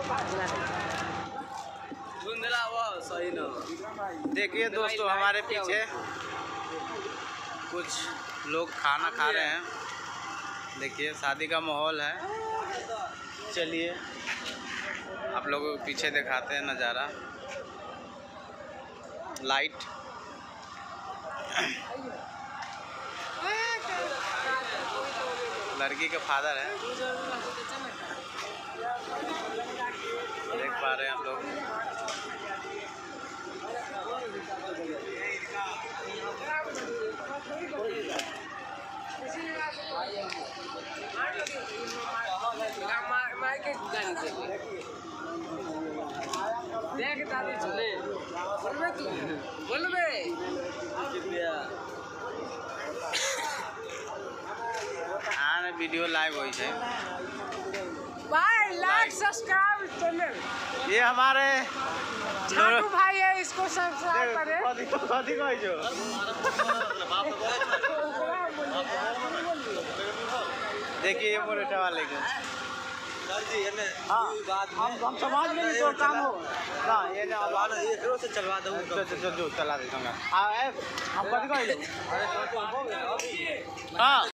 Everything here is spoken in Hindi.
देखिए दोस्तों, हमारे पीछे कुछ लोग खाना खा रहे हैं। देखिए शादी का माहौल है। चलिए आप लोगों को पीछे दिखाते हैं नज़ारा। लाइट लड़की के फादर है, देख पा रहे हैं आप लोग। देख दादी चले बोलबे तू बोलबे हाँ वीडियो लाइव हो भाई लाइक सब्सक्राइब चैनल। ये हमारे छोटू भाई है, इसको सब्सक्राइब करें। देखिए ये मोरेटा वाले को हम समाज में जो काम हो ना ये से चलवा दो चला दे हम कभी हाँ